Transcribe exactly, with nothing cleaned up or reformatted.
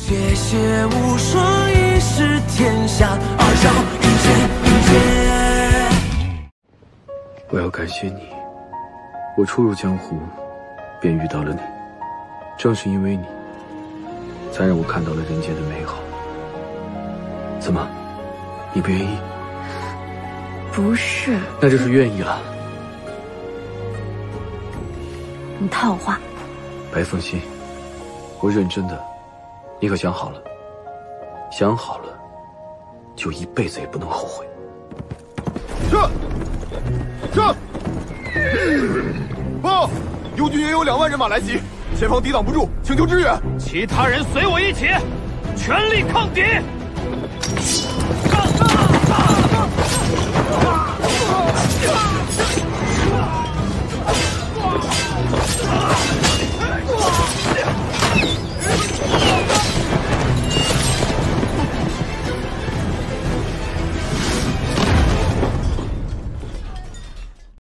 谢谢无双，一试天下，二小一剑一剑。 我要感谢你，我初入江湖，便遇到了你，正是因为你，才让我看到了人间的美好。怎么，你不愿意？ 不是， 那就是愿意了。 你套话。 白凤欣，我认真的，你可想好了？想好了，就一辈子也不能后悔。 撤！撤！报，右军也有两万人马来袭，前方抵挡不住，请求支援。 其他人随我一起，全力抗敌！啊啊啊啊啊